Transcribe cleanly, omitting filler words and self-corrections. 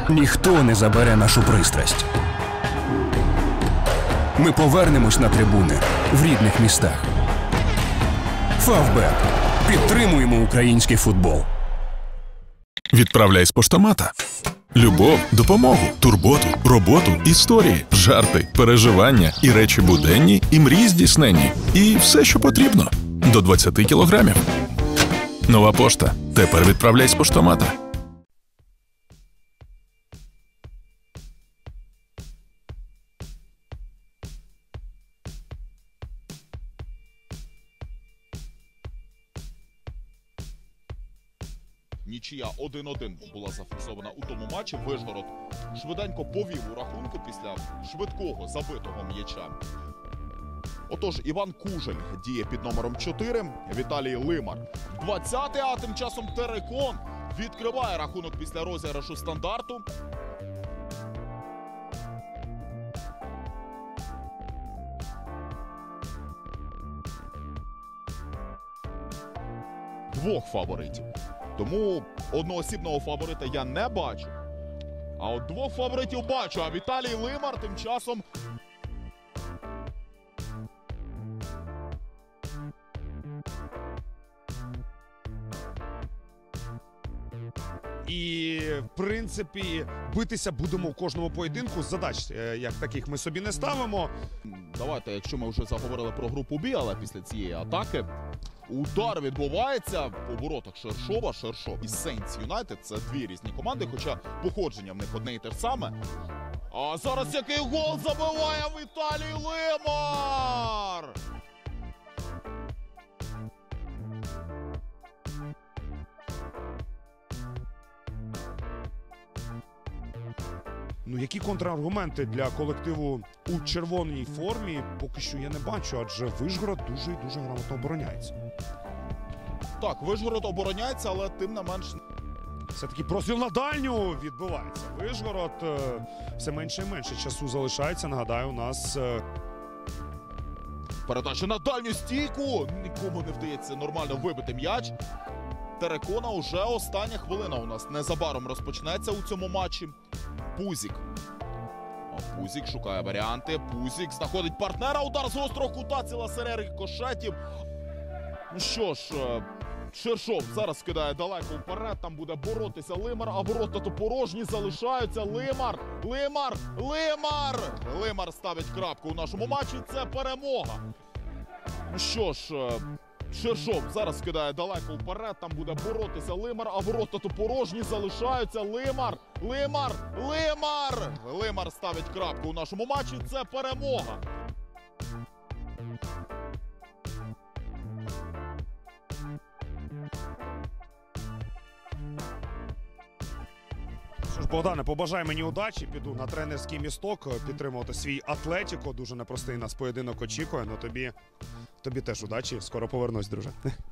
Ніхто не забере нашу пристрасть. Ми повернемось на трибуни в рідних містах. Фавбет. Підтримуємо український футбол. Відправляй з поштомата. Любов, допомогу, турботу, роботу, історії, жарти, переживання і речі буденні, і мрії здійсненні. І все, що потрібно. До 20 кілограмів. Нова пошта. Тепер відправляй з поштомата. Нічия 1-1 була зафіксована у тому матчі. Вишгород швиденько повів у рахунку після швидкого забитого м'яча. Отож, Іван Кужель діє під номером 4, Віталій Лимар 20-й, а тим часом Терекон відкриває рахунок після розіграшу стандарту. Двох фаворитів. Тому одноосібного фаворита я не бачу. А от двох фаворитів бачу. А Віталій Лимар тим часом... І, в принципі, битися будемо у кожному поєдинку. Задач, як таких, ми собі не ставимо. Давайте, якщо ми вже заговорили про групу Бі, але після цієї атаки удар відбувається у воротах Шершова. Шершов і Сейнтс Юнайтед – це дві різні команди, хоча походження в них одне і те ж саме. А зараз який гол забиває Віталій Лимар! Ну, які контраргументи для колективу у червоній формі, поки що я не бачу, адже Вишгород дуже і дуже грамотно обороняється. Так, Вишгород обороняється, але тим не менш... Все-таки простріл на дальню відбувається. Вишгород все менше і менше часу залишається. Нагадаю, у нас... Передача на дальню стійку. Нікому не вдається нормально вибити м'яч. Терекона уже остання хвилина у нас незабаром розпочнеться у цьому матчі. Пузік. Пузік шукає варіанти. Пузік знаходить партнера. Удар з гострого кута. Ціла серія рикошетів. Ну що ж, Шершов зараз кидає далеко вперед. Там буде боротися Лимар. А ворота то порожні залишаються. Лимар! Лимар! Лимар! Лимар ставить крапку у нашому матчі. Це перемога. Ну що ж... Шершов зараз кидає далеко вперед, там буде боротися Лимар, а ворота то порожні залишаються. Лимар! Лимар! Лимар! Лимар ставить крапку у нашому матчі. Це перемога. Що ж, Богдане, побажай мені удачі. Піду на тренерський місток підтримувати свій Атлетіко. Дуже непростий нас поєдинок очікує. Ну тобі теж удачі. Скоро повернусь, друже.